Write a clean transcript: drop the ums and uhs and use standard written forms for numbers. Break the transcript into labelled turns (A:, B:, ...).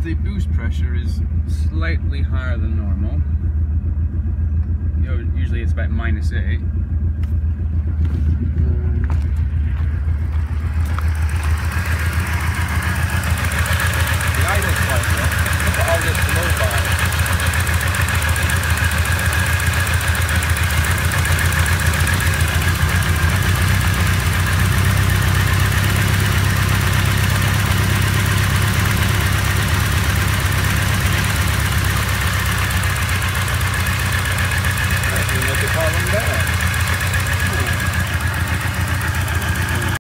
A: the boost pressure is slightly higher than normal. You know, usually it's about -8.